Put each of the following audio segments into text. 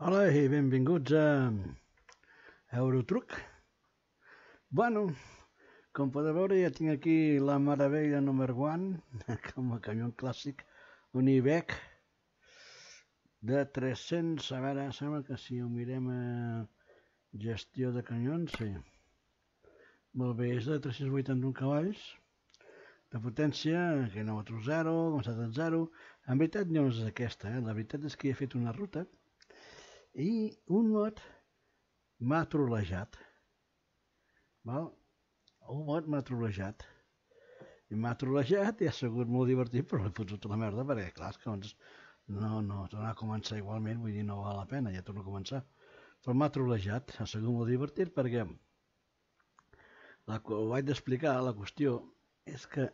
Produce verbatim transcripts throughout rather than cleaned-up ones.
Hola i benvinguts a Eurotruck. Bueno, com podeu veure ja tinc aquí la meravella número one, com a camió clàssic, un Iveco de tres-cents, a veure, sembla que si ho mirem a gestió de camions, sí. Molt bé, és de tres-cents vuitanta-un cavalls, de potència, quilòmetre zero, començat en zero. En veritat no és aquesta, eh? La veritat és que he fet una ruta i un mot m'ha trolejat. Val? Un mot m'ha trolejat. I m'ha trolejat i ha sigut molt divertit, però l'he fotut a la merda perquè, clar, que doncs, no, no, tornar a començar igualment, vull dir, no val la pena, ja torno a començar. Però m'ha trolejat, ha sigut molt divertit perquè la, ho vaig d'explicar, la qüestió és que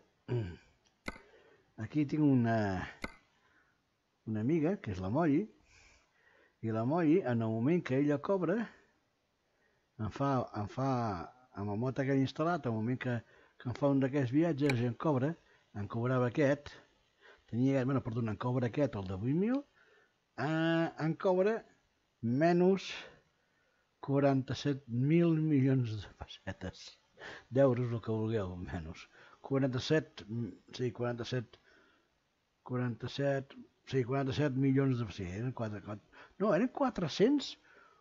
aquí tinc una, una amiga, que és la Molly, i la Molly, en el moment que ella cobra, em fa, em fa amb el mot que he instal·lat, en el moment que, que em fa un d'aquests viatges i em cobra, em cobrava aquest, tenia, bueno, perdona, em cobra aquest, el de vuit mil, eh, em cobra menys quaranta-set mil milions de pessetes, d'euros, el que vulgueu, menys. quaranta-set, sí, quaranta-set, quaranta-set, sí, quaranta-set milions de... Sí, eren quatre, quatre, no, eren quatre-cents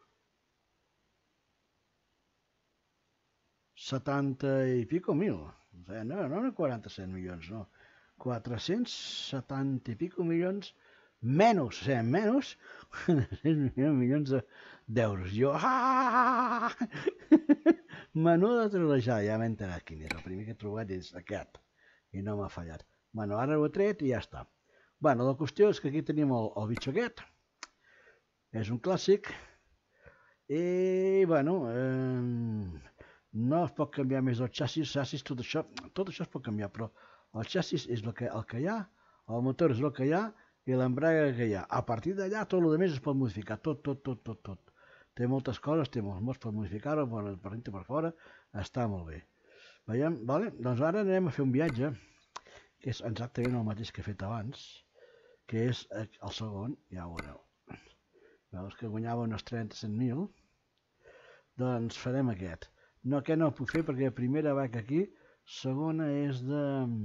setanta i pico mil. O sigui, no, no eren quaranta-set milions, no. quatre-cents setanta i pico milions menys, o sigui, menys milions d'euros. Jo, ah! Menú de trolejar, ja m'he enterat quin és. El primer que he trobat és aquest, i no m'ha fallat. Bueno, ara ho he tret i ja està. Bueno, la qüestió és que aquí tenim el, el bitxo aquest. És un clàssic. I, bueno, eh, no es pot canviar més el xassis, xassis, tot això, tot això es pot canviar, però el xassis és el que, el que hi ha, el motor és el que hi ha i l'embrague que hi ha. A partir d'allà tot el més es pot modificar, tot, tot, tot, tot, tot. Té moltes coses, té molts mots per modificar-ho, per dintre per fora, està molt bé. Veiem, vale? Doncs ara anem a fer un viatge, que és exactament el mateix que he fet abans, que és el segon, ja ho veureu. Veus que guanyava uns trenta-set mil, doncs farem aquest. No, aquest no el puc fer perquè la primera vaig aquí, segona és de...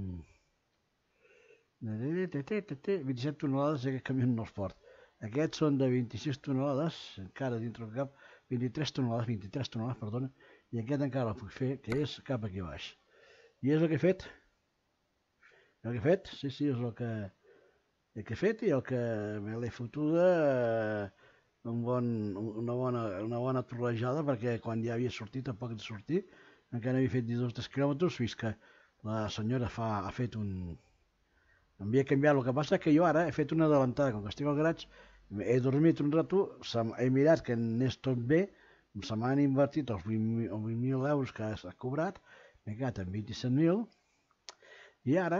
vint-i-set tonelades i aquest camió no els port. Aquests són de vint-i-sis tonelades, encara dintre del cap, vint-i-tres tonelades, vint-i-tres tonelades, perdona, i aquest encara el puc fer, que és cap aquí baix. I és el que he fet. El que he fet, sí, sí, és el que, el que he fet i el que me l'he fotuda eh, un bon, una, bona, una bona trolejada, perquè quan ja havia sortit, tampoc de sortir, encara havia fet disset o tres quilòmetres, fins que la senyora fa, ha fet un... Em havia canviat, el que passa és que jo ara he fet una adelantada, com que estic al garatge, he dormit un rato, he mirat que anés tot bé, se m'han invertit els vuit mil euros que s'ha cobrat, m'he quedat amb vint-i-set mil, i ara,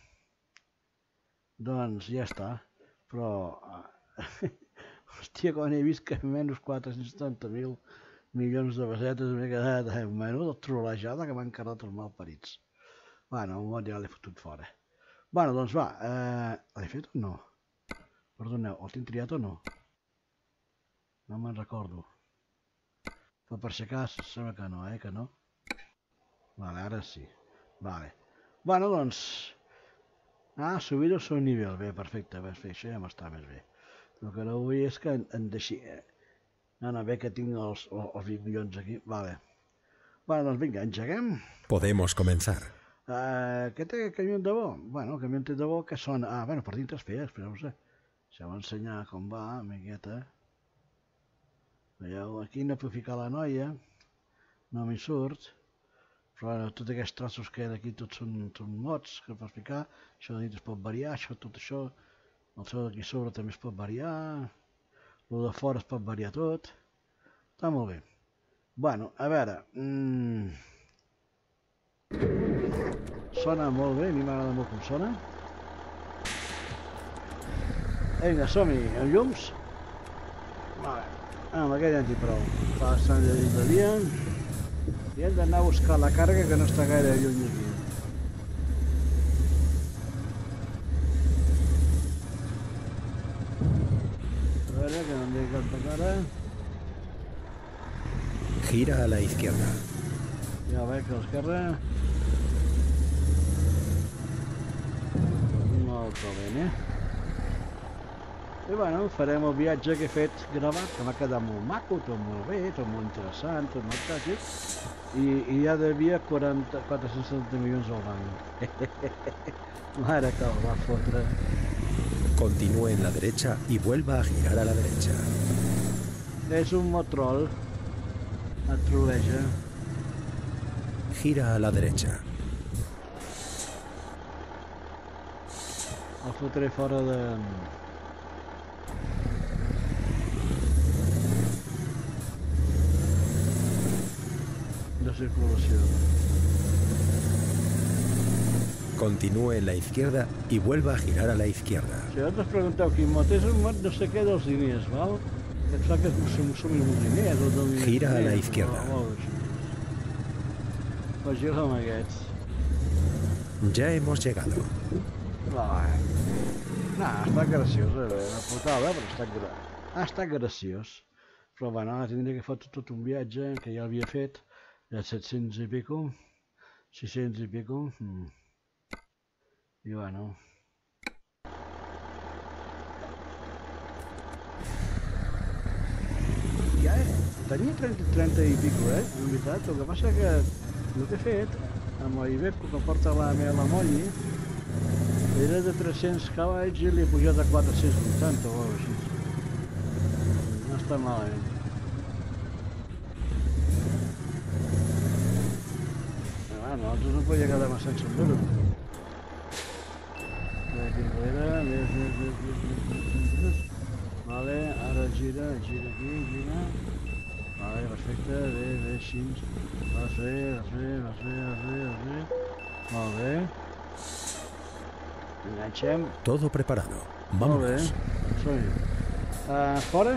doncs ja està, però, hòstia, quan he vist que menys quatre-cents setanta mil milions de pessetes m'he quedat, eh, menys trolejada que m'han quedat els malparits. Bueno, un mot ja l'he fotut fora. Bueno, doncs va, eh, l'he fet o no? Perdoneu, el tinc triat o no? No me'n recordo. Però per si cas, sembla que no, eh, que no? Vale, ara sí. Vale. Bueno, doncs... Ah, subir el seu nivell. Bé, perfecte, bé, això ja m'està més bé. El que no vull és que en deixi... No, no, bé que tinc els, els vint milions aquí. Vale. Bueno, doncs vinga, engeguem. Podemos comenzar. Uh, què té el camió de bo? Bueno, el camió de bo que sona... Ah, bueno, per dintre espera, espereu-vos. Això va ensenyar com va, amigueta. Veieu, aquí no puc ficar la noia, no m'hi surt, però bueno, tots aquests trossos que hi ha d'aquí tots són, són mots que pots ficar, això de dintre es pot variar, això, tot això, el seu d'aquí sobre també es pot variar, el de fora es pot variar tot, està molt bé. Bueno, a veure, mmm... sona molt bé, a mi m'agrada molt com sona. Vinga, som-hi, amb llums. Vale, amb aquest ja en tinc prou. Fa bastant de dit de dia. I hem d'anar a buscar la càrrega que no està gaire lluny aquí. A veure ver, que no em digui tanta cara. Gira a la izquierda. Ja veig que a l'esquerra... Molt trobem, eh? I bueno, farem el viatge que he fet gravat, que m'ha quedat molt maco, tot molt bé, tot molt interessant, tot molt tràgic, i, i ja devia quaranta, quatre-cents setanta milions al banc. Mare que el va fotre. Continúe en la derecha y vuelva a girar a la derecha. És un motrol. Et troleja. Gira a la derecha. El fotré fora de... de circulació. Continúe en la izquierda y vuelva a girar a la izquierda. Si ara us pregunteu quin mot és, un mot no sé què dels diners, val? Que et fa que som uns diners o del diners. Gira a la izquierda. Pues gira amb aquests. Ya hemos llegado. No, no, ha estat graciós, eh? La putada, però ha estat, gra... ha estat graciós. Però bueno, ara tindria que fer tot un viatge que ja havia fet, de set-cents i pico, sis-cents i pico. Mm. I bueno... Ja, eh? Tenia trenta, trenta i pico, eh? En veritat, el que passa que el que he fet, amb l'Iveco que porta la meva molli, era de tres-cents cavalls i l'he pujat a quatre-cents vuitanta o alguna cosa així. No està malament. Ah, nosaltres no podia quedar massa sense enduro. Aquí enrere, més, més, més, més, més, més, més. Vale, ara gira, gira aquí, gira. Vale, perfecte, bé, bé, així. Vas bé, vas bé, vas bé, vas bé, vas bé. Molt bé. Enganxem. Todo preparado. Molt bé. Vámonos. Som-hi. Uh, fora.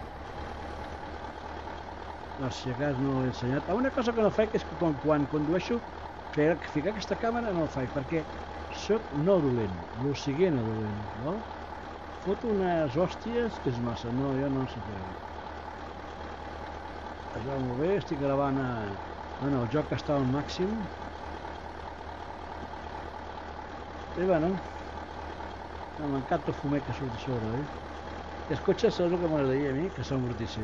Per si a cas no l'he ensenyat. Una cosa que no faig és que quan, quan condueixo, ficar aquesta càmera no ho faig, perquè soc no dolent, el siguent no dolent, no? Foto unes hòsties que és massa, no, jo no sé fer. Es va molt bé, estic gravant a... Bueno, el joc està al màxim. I bueno, m'encanta el fumet que surt a sobre, oi? Els cotxes, saps el que m'agradaria a mi? Que s'amortissin.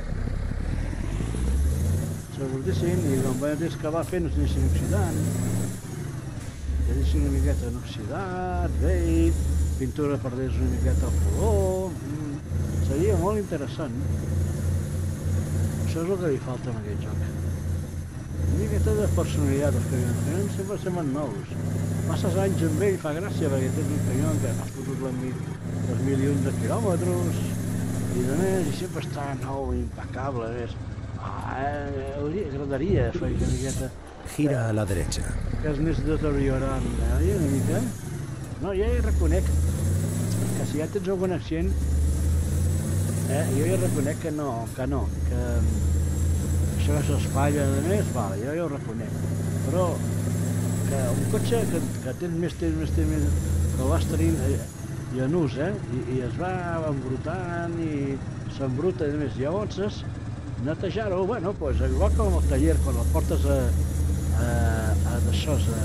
S'amortissin i quan van temps que va fent no s'anessin oxidant. Que deixin una miqueta en oxidat, bé, pintura perdés una miqueta el color... Mm, seria molt interessant. Això és el que li falta en aquest joc. Una miqueta de personalitat als camions. Els camions sempre semblen nous. Passes anys amb ell, fa gràcia, perquè tens un camió que has fotut els milions de quilòmetres i de més, i sempre està nou, impecable, més. Ah, eh, agradaria fer una miqueta... Gira a la derecha. Que es anés deteriorant, eh, una mica. No, ja hi reconec que si ja tens algun accident, eh, jo ja reconec que no, que no, que això s'espatlla de més, vale, jo ja ho reconec. Però que un cotxe que, que tens més temps, més temps, més, que el vas tenint eh, i en ús, eh, i, i es va embrutant i s'embruta i més. Llavors, netejar-ho, bueno, doncs igual com el taller, quan el portes a, a, a d'això, a,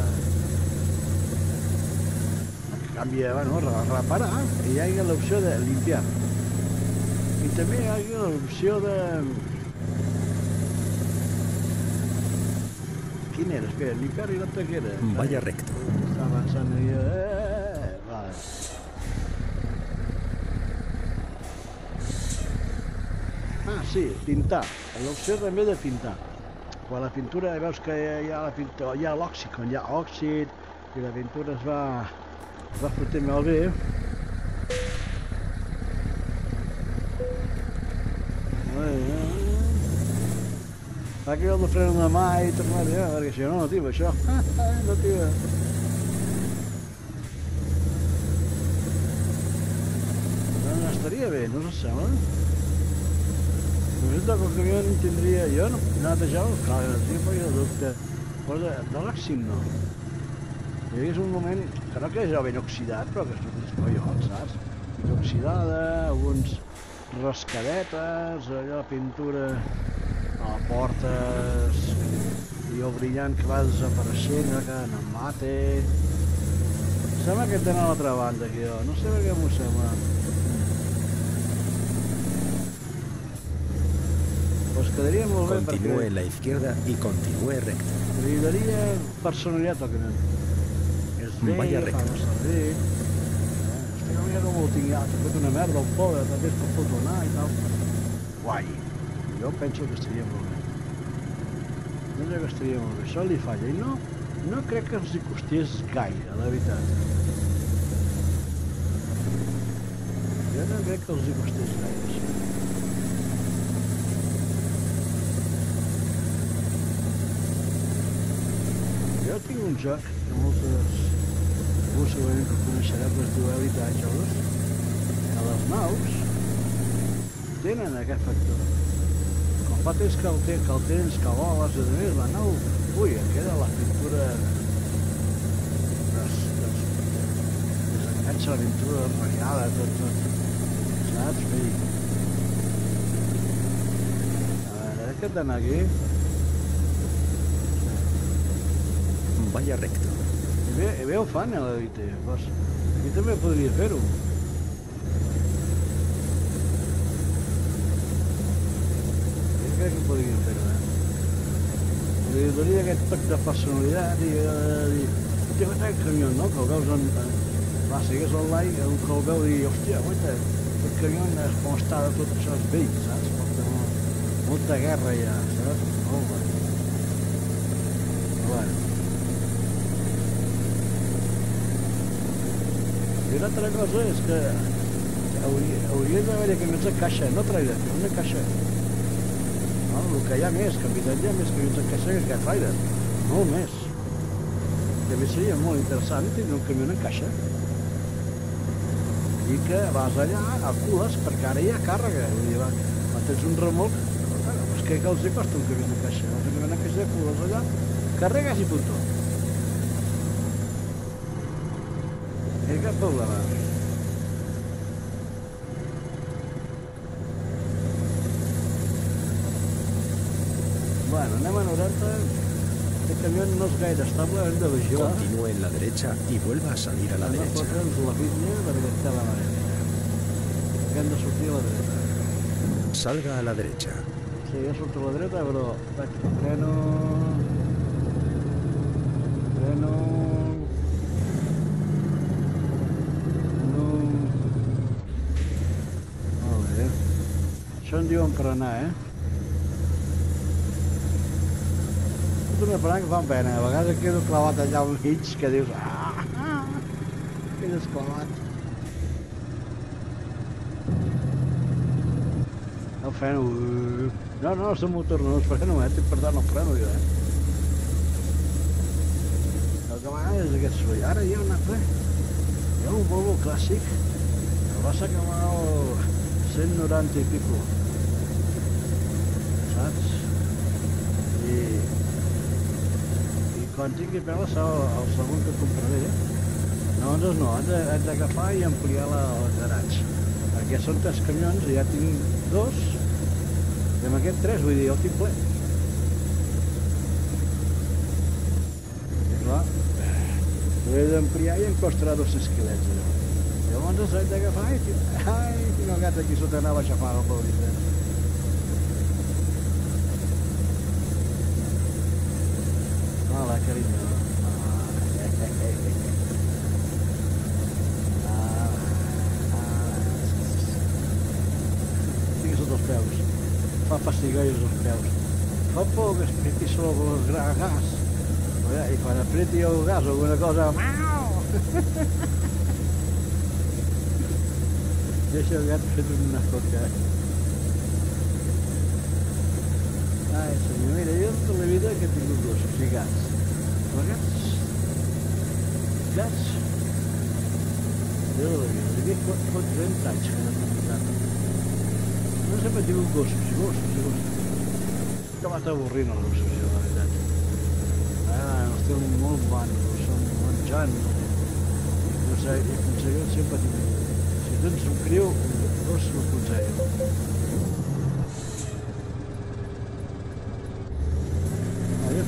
a canviar, bueno, a reparar, i hi ha l'opció de limpiar. I també hi ha l'opció de... ¿Quién era? Espera, limpiar y la tequera. Vaya recto. Está avanzando y... Eh, vale. Ah, sí, pintar. L'opció també de pintar. Quan la pintura, veus que hi ha la pintura, hi ha l'òxid, quan hi ha òxid i la pintura es va, es va fotent molt bé. Fa que jo el de freno de mà i tornar a dir, perquè si no, no tio, això. No tio. No, estaria bé, no us sembla? Només que el camió no tindria... Jo no netejava el cal, sí, perquè el dubte. Però de, de l'òxid no. Hi hagués un moment que no quedés ben oxidat, però que es notís collons, saps? Mica oxidada, alguns... rascadetes, allò, pintura a portes, i el brillant que va desapareixent, que no em mate. Sembla que tenen a l'altra banda, aquí, jo. No sé per què m'ho sembla. Pues quedaria molt bé perquè... Continúe en la izquierda y continúe recto. Li daria personalitat al camió. És bé, Vaya recto. fa no servir. Este camió com ho tinc ja, s'ha fet una merda al pobre, també es pot fotonar i tal. Guai. Jo penso que estaria molt bé. Penso que estaria molt bé. Això li falla. I no, no crec que els hi costés gaire, la veritat. Jo no crec que els hi costés gaire, sí. Jo tinc un joc que moltes, algú segurament que coneixereu, que es diu Elite Dangerous. A les naus tenen aquest factor. Com fa temps que el, te, que el tens, que voles, i a més la nau, ui, em queda la pintura des, des, desenganxa la pintura ratllada, tot, tot, saps? Vull dir, a veure, aquest d'anar aquí. Vaya recto. I bé, i bé ho fan a l'Elite, doncs aquí també podria fer-ho. Jo crec que podria fer-ho, eh? Li donaria aquest toc de personalitat i de dir, hòstia, guaita aquest camió, no? Que el veus en... Va, sigues online, que el veu i dir, hòstia, guaita, aquest camió és com està de tot això és vell, saps? Porta molt, molta guerra ja, saps? Molt bé. Bueno. I una altra cosa és que hauria, hauria d'haver-hi camions de caixa, no trailer, camions de caixa. No, el que hi ha més, que en veritat hi ha més camions de caixa que trailer, molt més. També seria molt interessant tenir un camió en caixa. I que vas allà, acules, perquè ara hi ha càrrega. Vull dir, va, quan tens un remolc, doncs què els hi costa un camió en caixa? Un camió en caixa, acules allà, carregues i puntó. No hi ha cap problema. Bueno, anem a noranta. Este camió no és gaire estable, hem de vigilar. Continúe en la derecha y vuelva a salir a la Hem de derecha. fotre'ns la pitnya de veritat a la dreta. Que hem de sortir a la dreta. Salga a la derecha. Sí, jo surto a la dreta, però vaig, freno... Freno... No... Molt bé. Això en diuen per anar, eh? Tot una paranca fa pena. A vegades quedo clavat allà al mig que dius... Ah, ah, quedes clavat. No freno... No, no, el motor no es freno, eh? Per tant, no freno jo, eh? El que m'agrada és aquest soroll. Ara hi ha una... Hi ha un Volvo clàssic que va sacar el cent noranta i pico. Saps? I... I quan tingui pela serà el segon que compraré. No, doncs no, haig d'agafar i ampliar la, el garatge. Perquè són tres camions i ja tinc dos. I amb aquest tres, vull dir, el tinc ple. I clar, l'he d'ampliar i em costarà dos-cents quilets, allò. Llavors haig d'agafar i... Ai, tinc el gat aquí sota anava a xafar el pobrit. Hola, carinyo. Tinc sota els peus. Fa pessigolles als peus. Fa por que apreti solo el gas. I quan apreti el gas o alguna cosa... Deixa el gat fet una coca. Ai, senyor, mira, jo tota la vida que he tingut gossos i gats. Però gats... Gats... Jo de la vida, hi havia trenta anys que no tinc gat. No sempre he tingut gossos i gossos i gossos. Que m'ha avorrint els gossos, jo, la veritat. Ah, els tinc molt bons, són menjant. I conseguir sempre tinc... Si tens un criu, dos m'ho aconsello.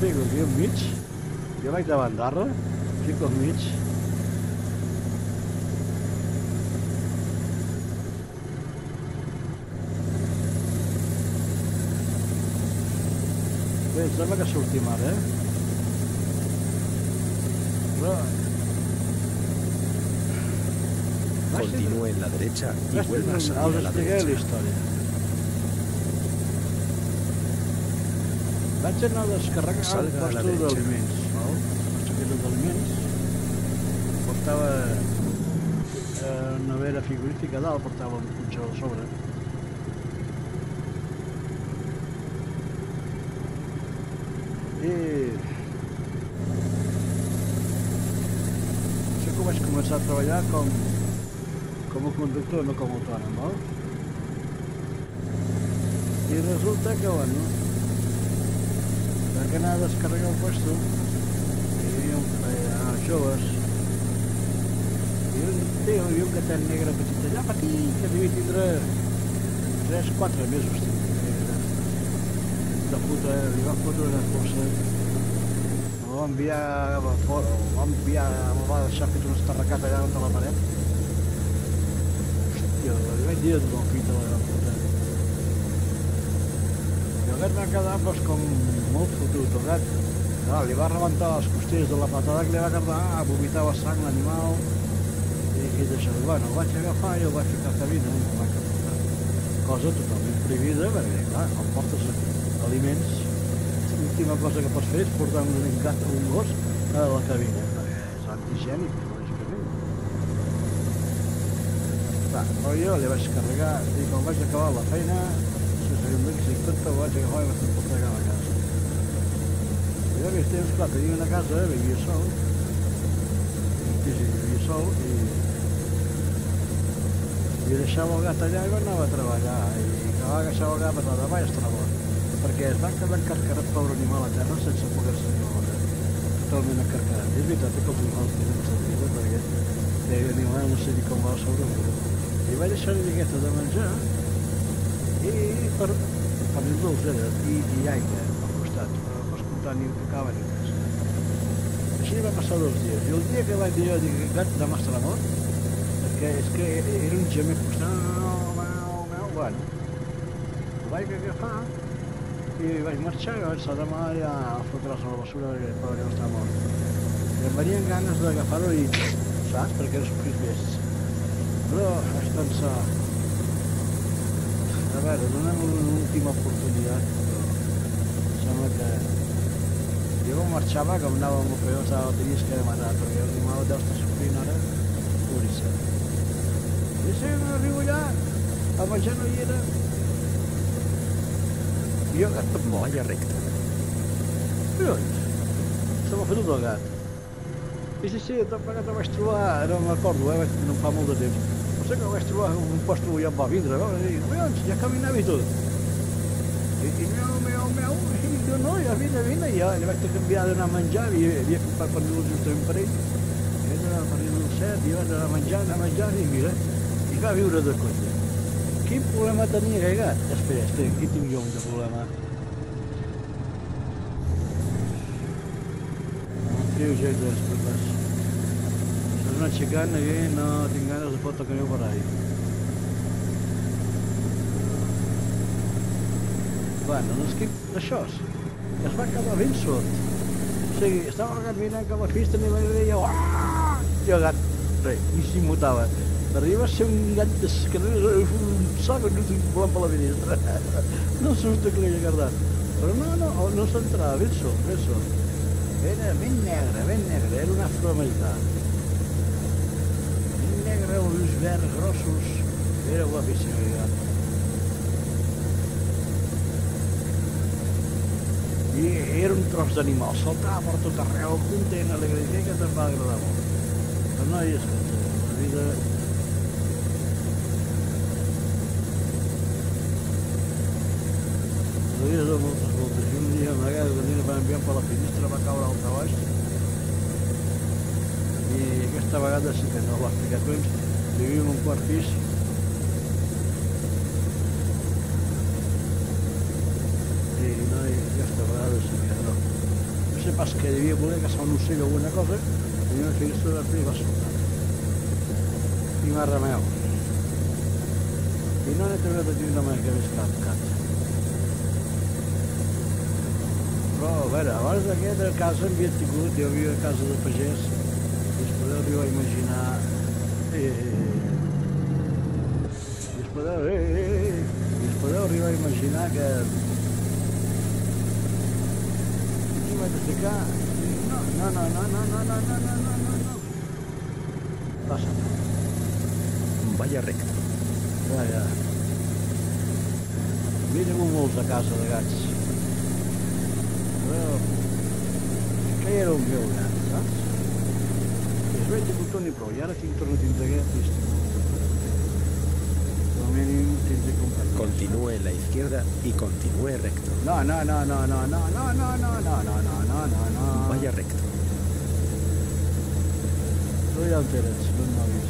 fico aquí enmig, jo vaig de bandarra, fico enmig. Bé, em sembla que sortim ara, eh? Però... Continúe en la derecha y Vaig vuelva a tenir- salir us a la explicaré la derecha. història. Vaig anar a descarregar el Salga a la posto derecha. d'aliments, val? El posto d'aliments. Portava eh, una vera frigorífica a dalt, portava un punxó a sobre. I... Això que vaig començar a treballar com, com a conductor, no com a autònom, val? I resulta que, bueno, vaig anar a descarregar el puesto, hi havia un parell de joves, i un tio, hi havia un gatet negre petit allà, petit, que devia tindre tres quatre mesos, tio. De puta, li va fotre una cosa, em va enviar a fora, em va enviar, em va deixar fet un estarracat allà contra la paret. Hòstia, li vaig dir a tothom, fill de la gran puta. I el gat va quedar pues, com molt fotut, el gat. Clar, li va rebentar les costelles de la patada que li va quedar, ah, vomitava sang l'animal i, i d'això. Bueno, el vaig agafar i el vaig ficar a cabina, el vaig portar. Cosa totalment prohibida, perquè clar, quan portes aliments, l'última cosa que pots fer és portar un gat o un gos a la cabina, perquè és antigènic, lògicament. Va, però jo li vaig carregar, i quan vaig acabar la feina, sense un mèxic, tot el vaig agafar i vaig portar a la casa. I jo aquells temps, clar, tenia una casa, vivia sol, un pis i vivia sol, i, i deixava el gat allà i anava a treballar, i acabava deixava el gat a davall es troba, perquè es va quedar encarcarat pobre animal a terra sense poder-se ni moure, totalment encarcarat. És veritat que els animals tenen aquesta vida, perquè l'animal no sé ni com va sobreviure. I vaig deixar una miqueta de menjar i per, per dir dolceres i, i aigua al costat, per, per escoltar ni tocava ni res. Així va passar dos dies, i el dia que vaig dir jo, dic, gat, demà estarà mort, perquè és que era un gemec constant, bueno, el vaig agafar i vaig marxar i vaig estar demà ja a fotre's a la basura perquè no està mort. I em venien ganes d'agafar-ho i, saps, perquè era sofrir més. Però vaig pensar, a veure, donem una última oportunitat, però sembla que... Jo quan marxava, que em anava amb el peó, estava trist que he matat, perquè l'animal deu estar sofrint ara, pobríssim. I si no arribo allà, el menjar no hi era. I jo gat tampoc. Vaya recta. Collons, se m'ha fotut el gat. I sí, sí, tot plegat el vaig trobar, no me'n recordo, eh, no em fa molt de temps. No sé que el vaig trobar en un posto ja em va vindre, no? I dic, collons, ja caminava i tot. I, i meu, meu, meu, i jo no, ja vine, vine, i ja li vaig canviar d'anar a menjar, i havia comprat pernil justament per ell. I vaig anar a pernil del set, i vaig anar a menjar, anar a menjar, i mira, i va viure de conya. Quin problema tenia aquest gat? Espera, espera, aquí tinc jo un de problema. Un trio gent d'espres. S'han anat aixecant aquí, no tinc ganes de fotre el camió per ahí. Bueno, doncs que això es va quedar ben sord. O sigui, estava el gat mirant cap a la pista i li deia uaaaaah! I el gat, res, ni s'hi mutava. Per dir, va ser un gat que no un so que no estic volant per la finestra. No susto que l'he agarrat. Però no, no, no s'entrava, ben sol, ben sol. Era ben negre, ben negre, era un afroamericà. Ben negre, ulls verds grossos, era guapíssim el gat. I era un tros d'animal, saltava per tot arreu, content, alegre, i que te'n va agradar molt. Però no hi és que la vida... La vida dona moltes voltes, i un dia una vegada venint va enviar per la finestra, va caure al baix, i aquesta vegada sí que no l'ha explicat temps, vivim en un quart pis, i no, i aquesta vegada sí que no. sé pas que devia voler caçar un ocell o alguna cosa, tenia una finestra oberta i va saltar. I m'ha remeu. I no n'he trobat a tindre mai que més cap cat. Però, a veure, abans d'aquest a casa havia tingut, jo vivia a casa de pagès, i es podeu arribar a imaginar... Eh, i es podeu... Eh, eh, i es podeu arribar a imaginar que... Aquí m'he de ficar... No, no, no, no, no, no, no, no, no, no, no. Passa. Vaya recto. Ja, ja. Mira-m'ho molts a casa de gats. Però... que ja era un meu gat, saps? I es veig de cotó ni prou, i ara tinc tornat a tindre aquest i estic molt content. Com a mínim tindré companyia. Continúe en la izquierda y continúe recto. No, no, no, no, no, no, no, no, no, no, no, no, no, no, no. Vaya recto. Tu ja el tens, no m'ho vist.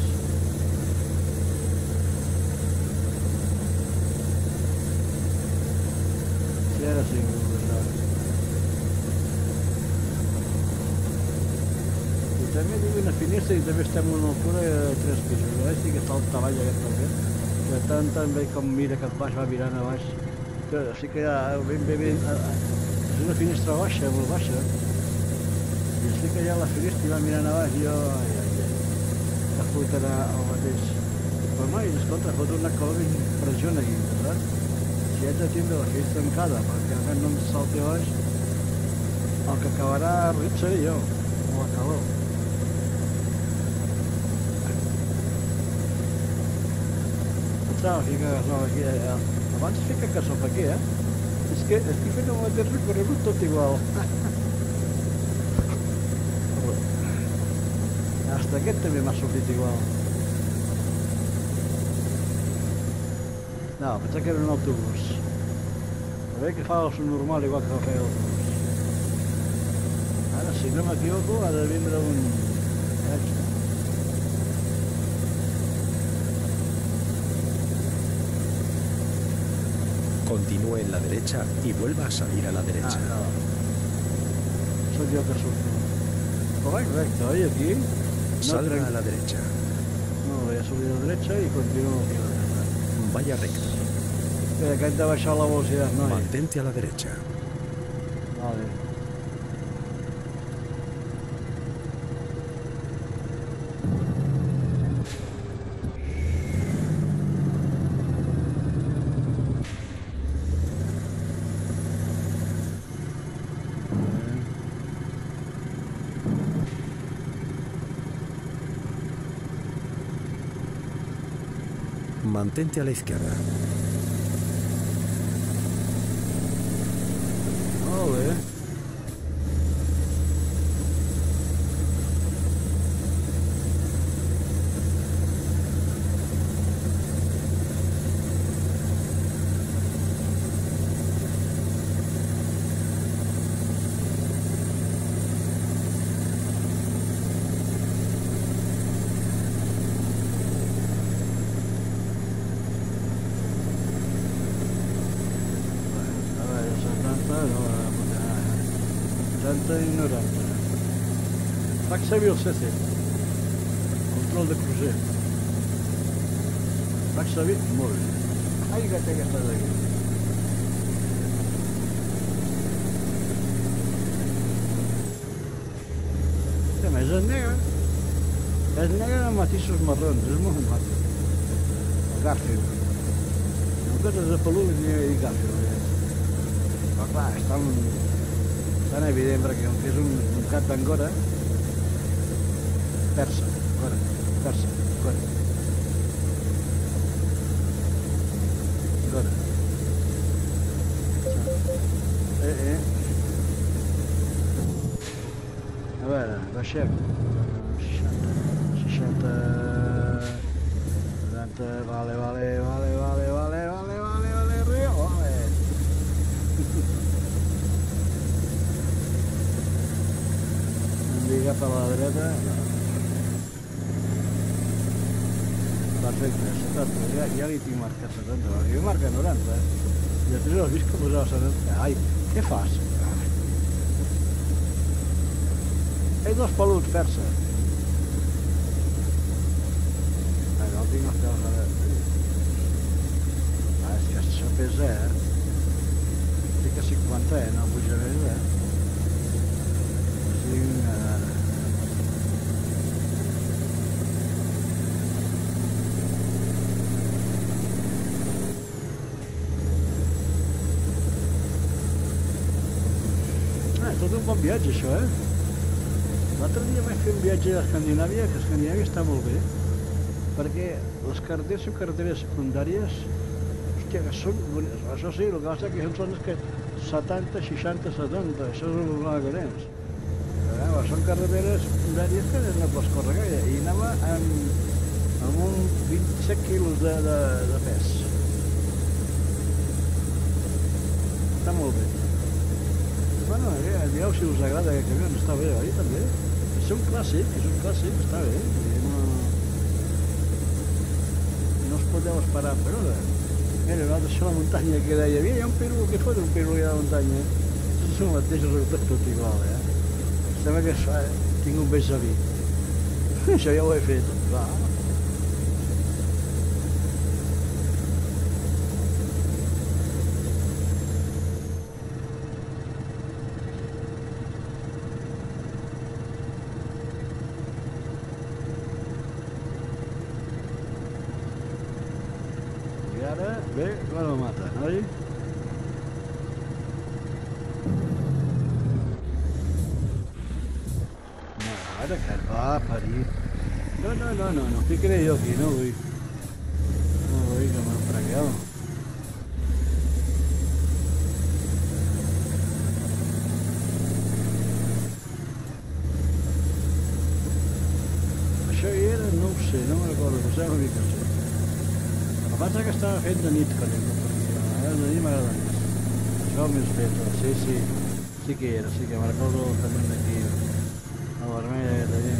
Sí, ara sí, veritat. I també tinc una finestra i també estem a una altura de tres pisos. A veure si que està el treball aquest també. Que tant tant bé com mira cap baix, va mirant a baix. Que sí que hi ha ben bé ben... És una finestra baixa, molt baixa. I sí que hi ha la finestra i va mirant a baix i jo... Ai, ai, ai. Que fotrà el mateix. Però mai, escolta, fot una cosa que impressiona aquí, saps? Si haig de tindre la finestra tancada perquè almenys no em salti a baix, el que acabarà ric seré jo, amb la calor. Pensava ficar cassopa aquí, eh? Abans fica cassopa aquí, eh? És que estic fent el mateix recorregut tot igual. Hasta aquest també m'ha sortit igual. No, pensava que era un autobús. A veure què fa el normal igual que el feia l'autobús. Ara, si no m'equivoco, ha de vindre un... extra. Continúe en la derecha y vuelva a salir a la derecha. Ah, no. Soc jo que surto. Correcte, oi, aquí? Salga No a la derecha. No, voy a subir a la derecha y continuo aquí a la derecha. Vaya recto. Espera, que hem de baixar la velocitat, noi. Mantente a la derecha. Vale. Mantente a la izquierda. Molt bé. setanta i noranta. Taxa mil set-cents. Control de crucer. Taxa vint, molt bé. Ai, que té aquesta d'aquí. A més és negre. És negre amb matisos marrons, és molt maco. El Garfield. No coses de peluc ni Garfield. Però clar, és tan... tan evident perquè com que és un, un gat d'Angora, persa, Angora, persa, Angora. Angora. Eh, eh. A veure, baixem. seixanta, seixanta... noranta, vale, vale, vale, vale, vale, vale, vale, vale, Rio, vale. Cap a la dreta, no. Perfecte, setanta, ja, ja li tinc marcat setanta, jo marca noranta, eh? I després has vist que posava setanta. Ai, què fas? Ei, dos peluts, persa. Ai, no tinc els peus ara. Ah, és que això pesa, eh? Estic a cinquanta, eh? No puja més, eh? Cinc, ara. Ah, és tot un bon viatge, això, eh? L'altre dia vaig fer un viatge a Escandinàvia, que Escandinàvia està molt bé, perquè les carreteres són carreteres secundàries, hòstia, que són boniques. Això sí, el que passa que són és que setanta, seixanta, setanta, això és el problema que tens. Però, són carreteres secundàries que no pots córrer gaire, i anava amb, amb un vint-i-set quilos de, de, de pes. Està molt bé. Bueno, dieu si us agrada aquest camió, està bé, oi, també? És un clàssic, és un clàssic, està bé. No, no us podeu esperar per hora. Mira, nosaltres això a la muntanya que deia, hi ha un piru, què fot un piru allà a la muntanya? És el mateix, resultat tot igual, eh? Sembla que això, eh? Tinc un vis a vi. Això ja ho he fet, va. Bé, quan el mata, oi? No, ara que et va a parir. No, no, no, no, no ficaré jo aquí, no vull. No vull que me'n fregueu. Això hi era? No ho sé, no me'n recordo, poseu una mica això. El que passa que estava fet de nit, per exemple, perquè de nit m'agrada més. Es veu més fet, sí, sí, sí que hi era, sí que me'n recordo també d'aquí, la vermella que tenia.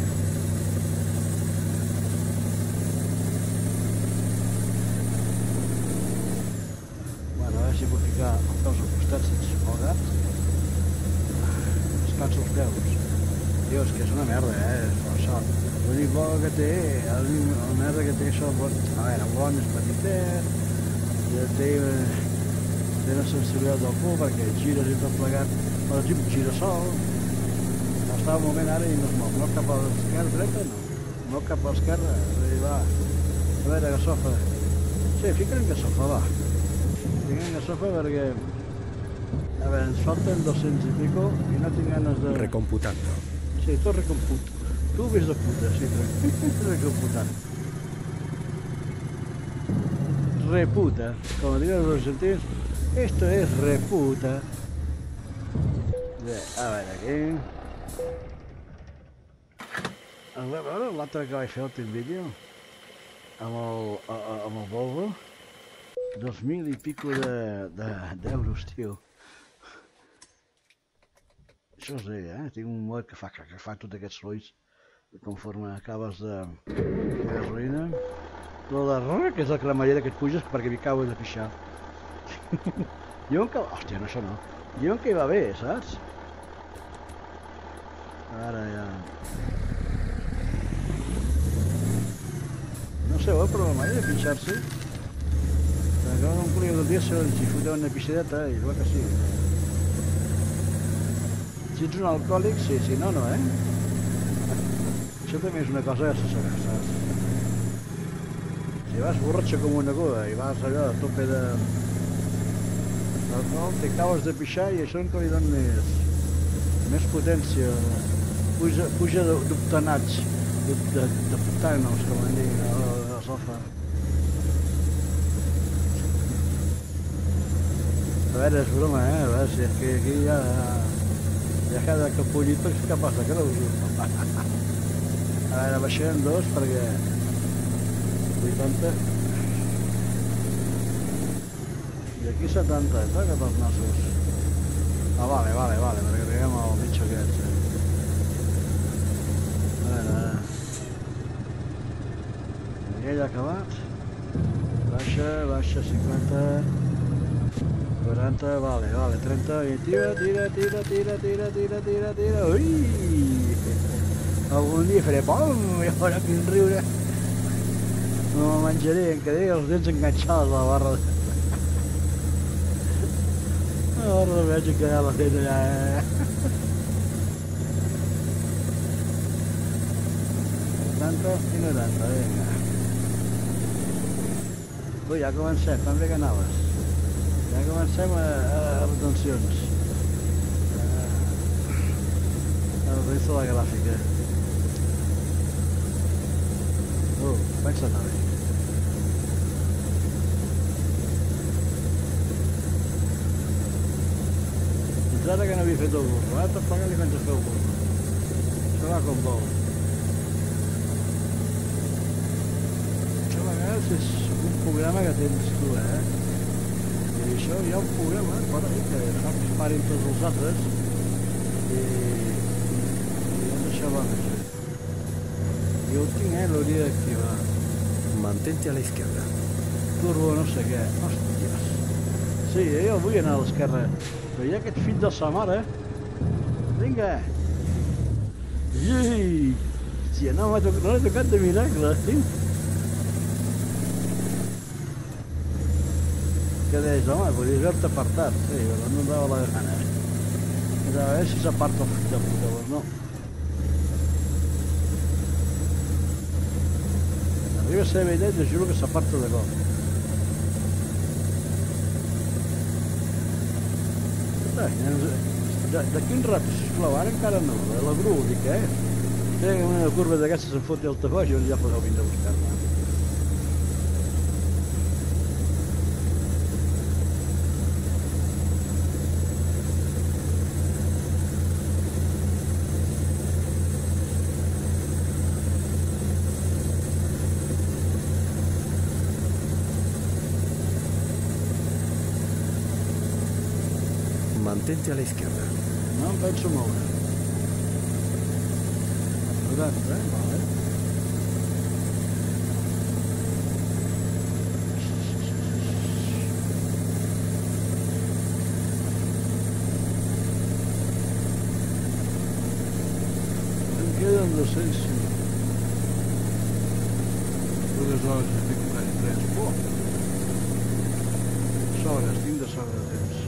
Bueno, a veure si puc ficar els peus al costat sense el gat. Es cansa els peus. Diu, és que és una merda, eh, això. L'únic bo que té, la merda que té això, a veure, el bon és petitet, té, té una sensibilitat del cul perquè gires i tot plegat, el jeep gira sol, està un moment ara i no es mou, no cap a l'esquerra dreta, no, no cap a l'esquerra, i va, a veure, gasofa, sí, fica'n gasofa, va, fica'n gasofa perquè, a veure, ens falten dos-cents i pico i no tinc ganes de... Recomputando. Sí, tot recomput. Tu ves de puta, sí, recomputant. Reputa, como digan los argentinos, esto es reputa. Bé, a veure, aquí... A veure, l'altre que vaig fer l'últim vídeo, amb el, amb el Volvo, dos mil i pico d'euros, tio. Això és ell, eh? Tinc un mod que fa, que fa tots aquests sorolls conforme acabes de fer gasolina. Lo de rrr, que és la cremallera que et puges perquè m'hi cau de pixar. Diuen que... Hòstia, no, això no. Diuen que hi va bé, saps? Ara ja... No sé, ho he provat mai de pinxar-se. Perquè un col·lega del dia s'hi fotia una pixadeta i clar que sí. Si ets un alcohòlic, sí, si no, no, eh? Això també és una cosa que se sabe, saps? Si vas borratxo com una aguda i vas allò a tope de... d'alcohol, t'acabes de pixar i això encara li dona més... més potència, puja, puja d'octanats, de, de, de putanos, com en dic, a la sofa. A veure, és broma, eh? A veure si és que aquí ja... ja cada capullito és capaç de creure. A veure, baixarem dos perquè... vuitanta... I aquí setanta, toca't els nassos. Ah, vale, vale, vale, perquè arribem al mitjo aquest. A veure, a veure... Aquell acabat. Baixa, baixa, cinquanta... quaranta, vale, vale, trenta, i tira, tira, tira, tira, tira, tira, tira, tira, ui! Algun dia faré pom i ara quin riure. No me menjaré, em quedaré els dents enganxats a la barra de... A la barra de veig quedar la dent allà. Tanto i no tanto, vinga. Ui, ja comencem, tan bé que anaves. Ja comencem a, a retencions. A la resta de la gràfica. Oh, vaig anar bé. Fins ara que no havia fet el burro, ara tot plegat li vaig a fer el burro. Això va com vol. Això a vegades és un programa que tens tu, eh? I això hi ha un programa, bueno, que fa que es parin tots els altres i, i hem deixat la més. Jo ho tinc, eh? L'hauria d'activar. Mantente a la izquierda. Turbo no sé què. Hòsties. Sí, jo vull anar a l'esquerra. Però hi ha aquest fill de sa mare. Vinga. Ui. Hòstia, no m'ha tocat, no l'he tocat de miracle. Què deies, home? Podries haver-te apartat. Sí, però no em dava la gana. A veure si s'aparta el fill de puta, doncs no. Arriba a ser vellet, jo juro que s'aparta de cop. D'aquí un rato, sisplau, ara encara no, la grua, dic, eh? Té una curva d'aquestes em foti el tabaix i ja podeu vindre a buscar-me. Mantente a la izquierda. No em penso moure. noranta, eh? Vale. Em queden dos-cents cinc. Dues hores i pico de temps. Oh! Sobres, tinc de sobre de temps.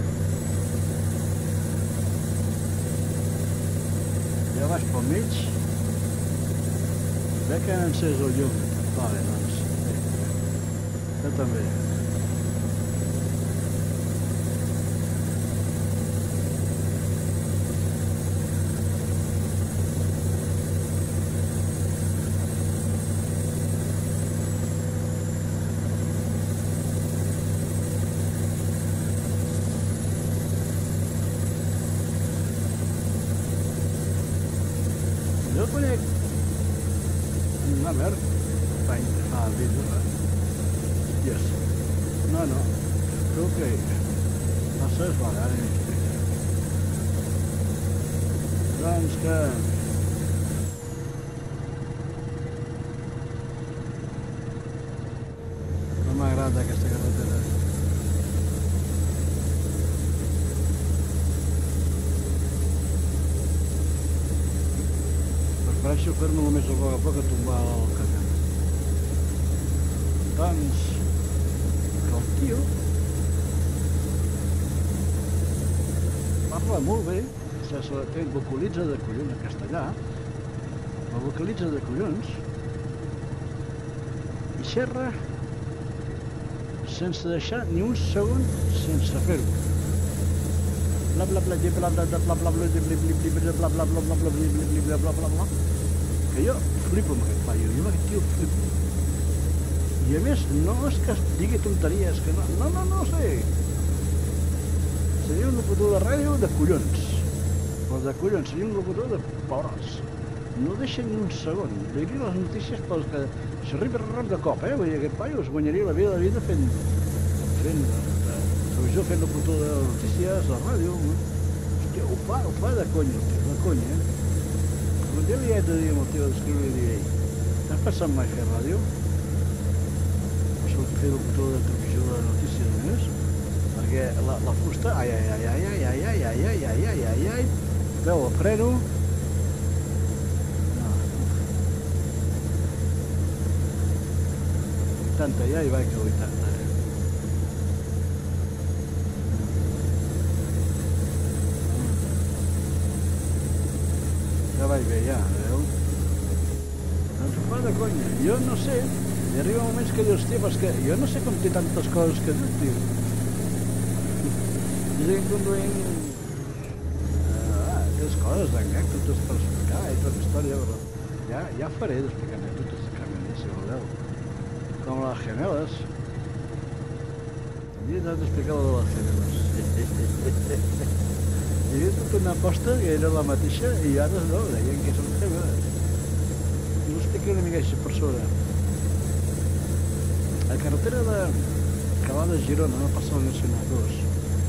Ja vaig pel mig. Veig que han encès el llum. Vale, doncs. Jo també. Jo conec una merda per a vídeo. Yes. No, no. Tu què? No sé, és vegades. Doncs que... No m'agrada aquesta carretera. Prefereixo fer-me només a poc a poc a tombar el camió. Doncs, que el tio parla molt bé, té vocalitza de collons en castellà, el vocalitza de collons i xerra sense deixar ni un segon sense fer-ho. Bla bla bla bla bla bla bla bla bla bla bla bla bla bla bla bla bla. Que jo flipo amb aquest paio, jo amb aquest tio flipo. I a més, no és que digui tonteries, que no, no, no, no sé. Seria un locutor de ràdio de collons. Però de collons, seria un locutor de porres. No deixa ni un segon. Diria les notícies pels que s'arriba rap de cop, eh? Vull dir, aquest paio es guanyaria la vida de vida fent... fent... televisió, fent locutor de notícies, de ràdio. Hòstia, ho fa, ho fa de conya, de conya, eh? Un dia li he de dir amb el tio d'escriure i dir, ei, t'has passat mai a fer ràdio? Això fer locutor de televisió de notícies més? Perquè la, la fusta, ai, ai, ai, ai, ai, ai, ai, ai, ai, ai, ai, ai, ai, veu el freno. No, vuitanta ja i vaig a vuitanta. Ja vaig bé, ja, veu? Doncs fa de conya. Jo no sé, hi arriba moments que dius, tia, però és que jo no sé com té tantes coses que dius, tio. Jo estic conduint aquestes coses d'anècdotes per explicar i tota història, però ja, ja faré d'explicar anècdotes de camioner, si voleu. Com les gemeles. Un dia t'has d'explicar lo de les gemeles. Hi havia tota una aposta que era la mateixa i ara no, deien que són gemeles. I us explico una mica així per sobre. La carretera de que va de Girona, no passa el Nacional dos,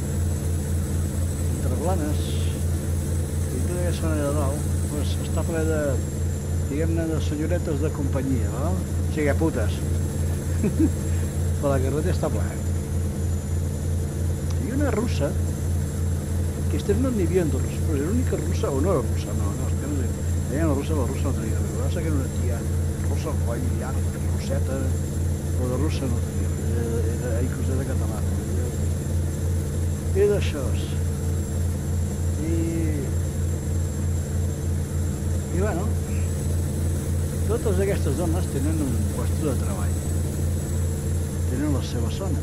entre Blanes i tota aquesta zona de dalt, doncs està ple de, diguem-ne, de senyoretes de companyia, val? O sigui, putes. Però la carretera està plena. I una russa, aquestes no n'hi havia dos, però era l'única russa, o no era russa, no, no, és que no sé, deien la russa, la russa no tenia, però va ser que era una tia russa, coll, llarg, russeta, però de russa no tenia, era, era icoseta catalana. I d'això. I... I bueno, totes aquestes dones tenen un lloc de treball, tenen la seva zona.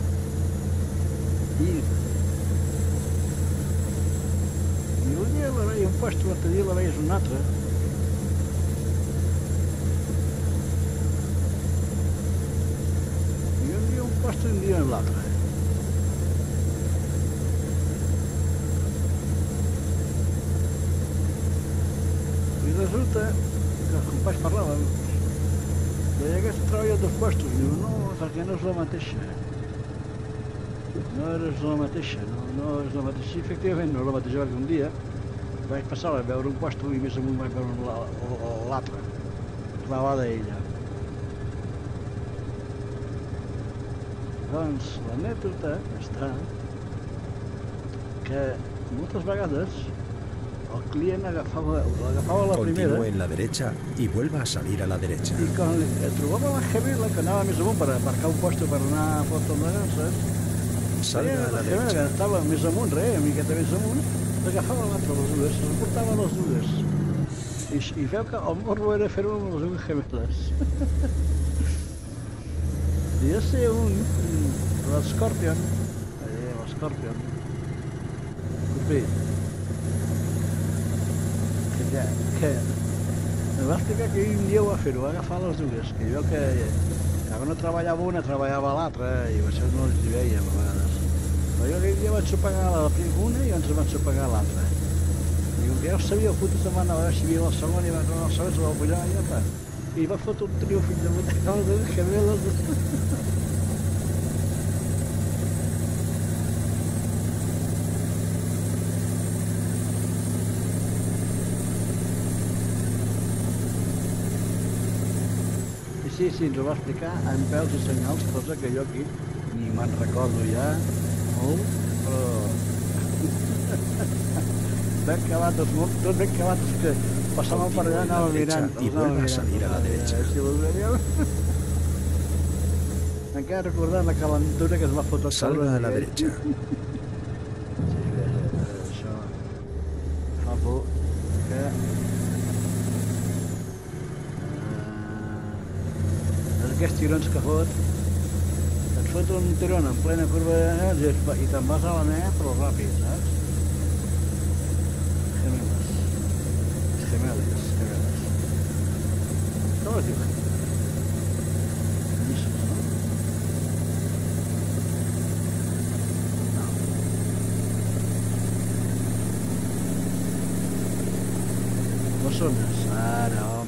I, i un dia la veia un lloc, l'altre dia la veies un altre. I un dia un lloc i un dia l'altre. I resulta que els companys parlaven, deia que treballa a dos puestos, diu, no, perquè no és la mateixa. No és la mateixa, no, no és la mateixa. Efectivament, no és la mateixa, perquè un dia vaig passar a veure un puesto i més amunt vaig veure l'altre, clavada ella. Doncs l'anècdota està que moltes vegades el client agafava, agafava la primera. Continúe en la derecha y vuelva a salir a la derecha. I quan trobava la gemela que anava més amunt per aparcar un puesto per anar a Port Tornagances, salga a la la gemela que derecha. estava més amunt, re, una miqueta més amunt, agafava l'altra, les dues, les portava les dues. I, i veu que el morro era fer-ho amb les dues gemeles. I ja sé un, l'Scorpion, l'Scorpion, copí, que, que em va explicar que un dia ho va fer-ho, va agafar les dues, que jo que, que no treballava una, treballava l'altra, i això no els hi veia a vegades. Però jo aquell dia vaig sopegar la una i ens vaig sopegar l'altra. I com que ja ho sabia, el puto setmana va veure si havia la segona i va tornar la segona, se va pujar i ja està. I va fotre un trio fins a botar les dues gemeles. Sí, sí, ens ho va explicar en pèls i senyals, cosa que jo aquí ni me'n recordo ja molt, però ben cavatos, tot ben cavatos que passàvem per allà, anava mirant. I vuelva a salir a la derecha. Si els veiem. Encara recordant la calentura que es va fotre el Salga a la derecha. Sí, bé, això fa por que... Aquests tirons que fot, et fot un tiron en plena curva de i te'n vas a la nea però ràpid, saps? Gemeles. Gemeles, gemeles. Com es diu? Misses, no? No. Bessones. Ara, home.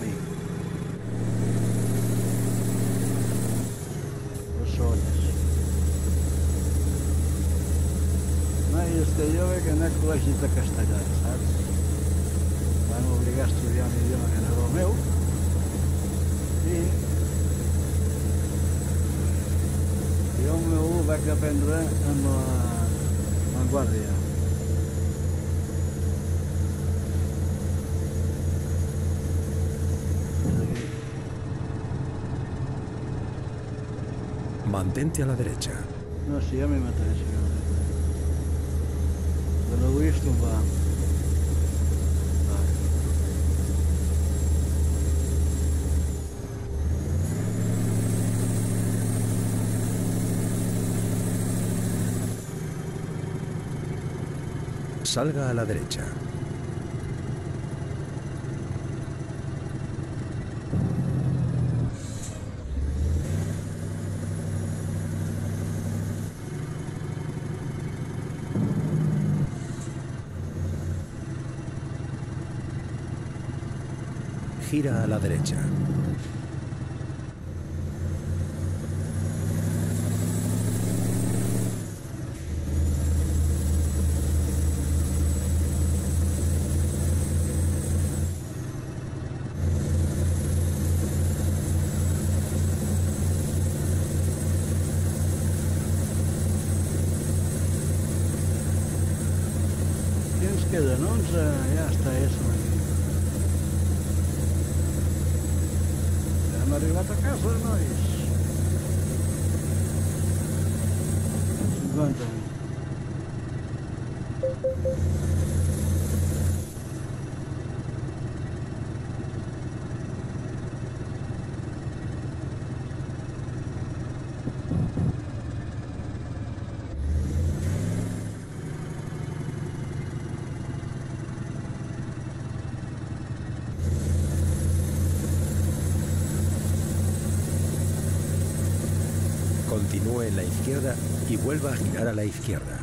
No, i és que jo veig que anar a col·legis de castellà, saps? Van obligar a estudiar un idioma que no era el meu i jo el meu vaig aprendre amb la Vanguardia. Mantente a la derecha. No, sí, a mi mateix. Però no vull estombar. Salga a la derecha. Gira a la derecha. Què ens queden? onze? Ja està, ja som aquí. Ja hem arribat a casa, nois. cinquanta. Continúe en la izquierda y vuelva a girar a la izquierda.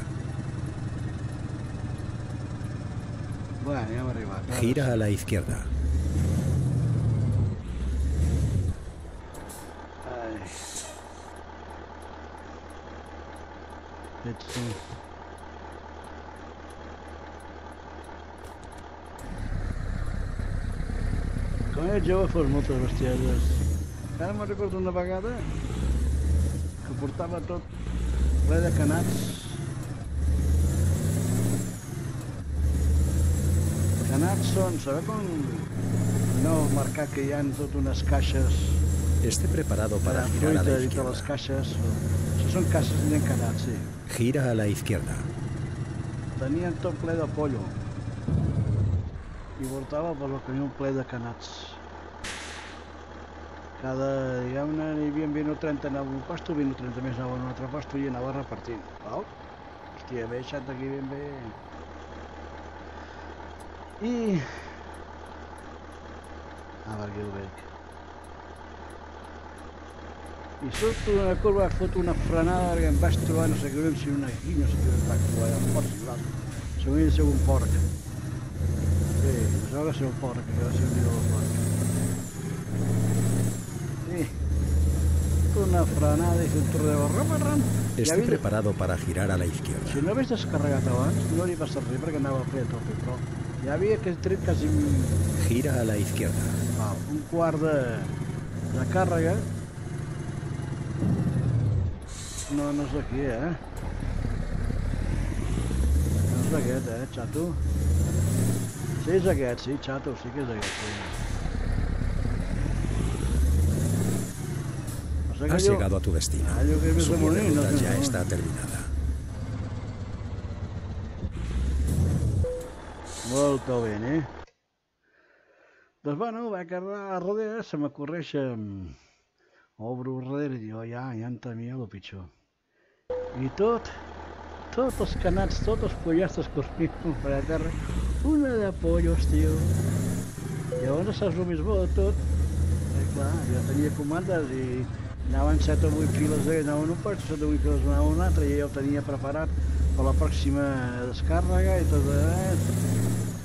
Bueno, ja hem arribat. Ara Gira a la izquierda. Ai. Ets tu. Quan era jove fos moltes bestieses. Ara me'n recordo una vegada que portava tot ple de canats. Canats són, sabeu com no al mercat que hi ha tot unes caixes Esté preparado de para girar a fruita la dintre les izquierda. caixes? Això són caixes de canats, sí. Gira a la izquierda. Tenien tot ple de pollo. I portava per el camió ple de canats. Cada, diguem-ne, hi havia vint o trenta anava un pasto, vint o trenta més anava en un altre pasto i anava repartint. Val? Hòstia, m'he deixat aquí ben bé. I... Ah, per aquí ho veig. I surto d'una curva, foto una frenada perquè em vaig trobar, no sé què, si una guina, no sé què em vaig trobar, em pots igual. Segurament de ser un porc. Sí, això va ser un porc, que va ser un dia del porc. Sí. Una frenada i fer un torre de barra, ram. Esté preparado para girar a la izquierda. Si no hagués descarregat abans, no li passa res perquè anava ple a tope, però ja havia aquest tret quasi Gira a la izquierda. val, un quart de, de càrrega. No, no és d'aquí, eh? No és d'aquest, eh, xato? Sí, és aquest, sí, xato, sí que és aquest, sí. O sigui que Has allò- llegado a tu destino. allò que és més Su amunt, ruta no és més ya amunt. está terminada. Molto bene. Doncs bueno, vaig a darrere, se m'acorreix, um, obro darrere i dic, oh, ja, ja en temia el pitjor. I tot, tots els canats, tots els pollastres corrien per a terra, una de pollos, tio. Llavors saps el més bo de tot? Eh, clar, jo tenia comandes i anaven set o vuit files, eh, anaven un poc, set o vuit files anava un altre, i jo ho tenia preparat per la pròxima descàrrega i tot, eh?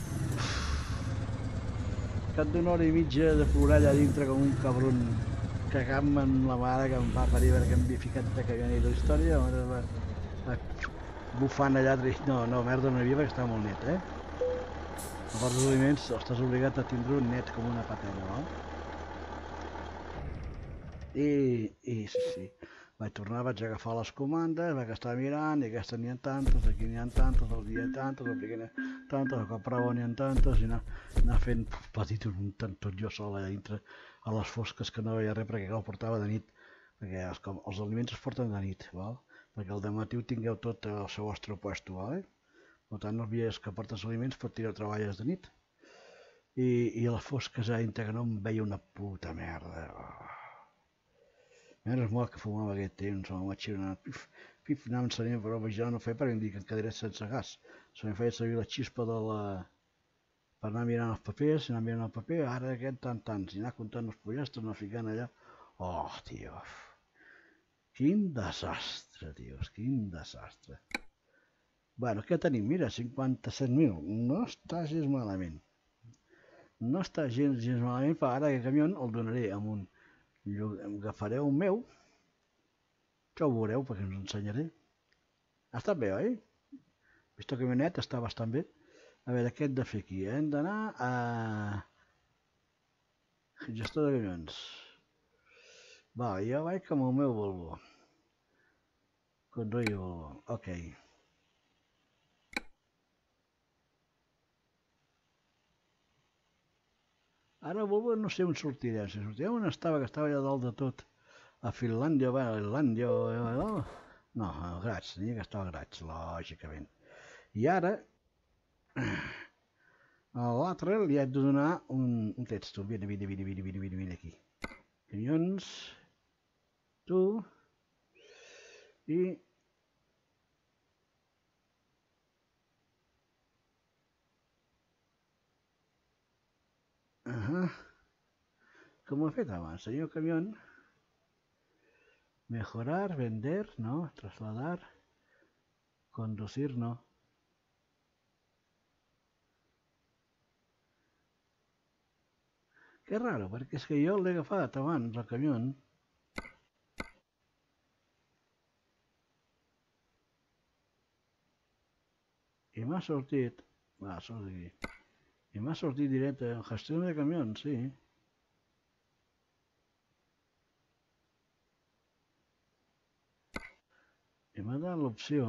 Cap d'una hora i mitja de plorar allà dintre com un cabron, cagant-me en la mare que em va parir perquè em havia ficat de cagar i la història, llavors va, va bufant allà, no, no, merda no hi havia perquè estava molt net, eh? A part dels aliments, estàs obligat a tindre un net com una patena, val? I, i sí, sí, vaig tornar, vaig agafar les comandes, vaig estar mirant, i aquestes n'hi ha tantes, aquí n'hi ha tantes, al dia tantes, al primer n'hi ha tantes, al Capravo n'hi ha tantes, i anar, anar fent petit un tant tot jo sol allà dintre, a les fosques que no veia res, perquè el portava de nit perquè els, com, els aliments es porten de nit, val? Perquè al matí ho tingueu tot al seu vostre puesto, val? Per tant, els dies que portes aliments pot tirar treballes de nit. I, i a la fosca íntegra que no em veia una puta merda. Oh. Menys mal que fumava aquest temps, me vaig anar, pif, pif, anava ensenyant, però vaig no fer perquè em dic que em quedaré sense gas. Se em feia servir la xispa de la... per anar mirant els papers, anar mirant el paper, ara aquest tant tants, i anar comptant els pollastres, anar ficant allà. Oh, tio, quin desastre, tios, quin desastre. Bueno, què tenim? Mira, cinquanta-set mil, no està gens malament. No està gens, gens malament, però ara aquest camió el donaré amb un... agafaré un meu, ja ho veureu perquè us ensenyaré. Ha estat bé, oi? Aquesta camioneta està bastant bé. A veure, què hem de fer aquí? Hem d'anar a... gestor de camions. Va, jo vaig amb el meu Volvo. Conduir Volvo, ok. Ara Volvo no sé on sortirem. Si sortirem on estava, que estava allà dalt de tot. A Finlàndia, a Irlàndia... No, a Graz, tenia que estar a Graz, lògicament. I ara... a l'altre li haig de donar un, un text. Vine, vine, vine, vine, vine, vine, vine aquí. Camions... Tu... I... Ajá. Com ho he fet abans? Senyor camión. Mejorar, vender, no. Trasladar. Conducir, no. Que raro, perquè és que jo l'he agafat abans, el camió. I m'ha sortit... Va, sort aquí. I m'ha sortit directe en gestió de camions, sí. I m'ha donat l'opció.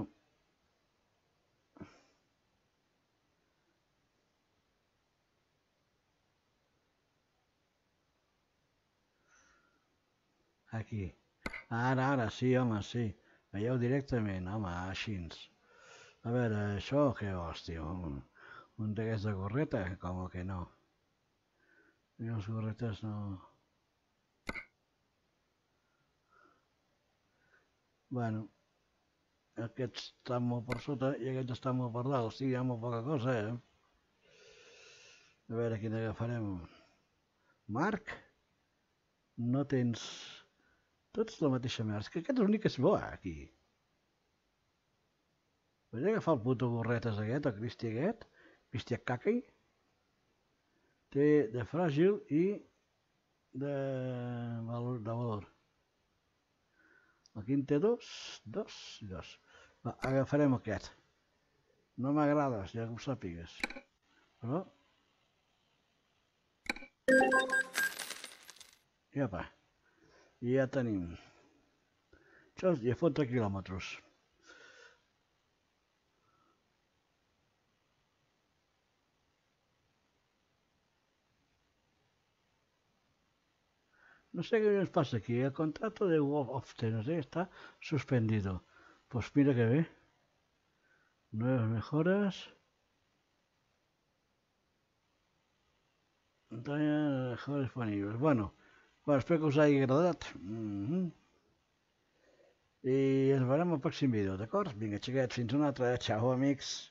Aquí. Ara, ara, sí, home, sí. Veieu directament, home, així. A veure, això què vols, tio? Un d'aquests de gorreta? Com que no? I les gorretes no... Bueno, aquests estan molt per sota i aquests estan molt per dalt. Sí, hi ha molt poca cosa, eh? A veure, quin agafarem. Marc? No tens... Tots la mateixa merda. És que aquest és l'únic que és bo, aquí. Vaig agafar el puto gorretes aquest, el Cristi aquest, Cristi Caqui, té de fràgil i de valor. De valor. Aquí en té dos, dos i dos. Va, agafarem aquest. No m'agrades, ja ho sàpigues. Però... I apa. I ja tenim. Això és ja fotre quilòmetres. No sé qué nos pasa aquí, el contrato de Wolf of Tennessee está suspendido. Pues mira que ve. Nuevas mejoras. Mejores disponibles. Bueno, bueno, espero que us hagi agradat. Mm-hmm. I ens veurem al pròxim vídeo, d'acord? Vinga, xiquets, fins una altra. Ciao, amics.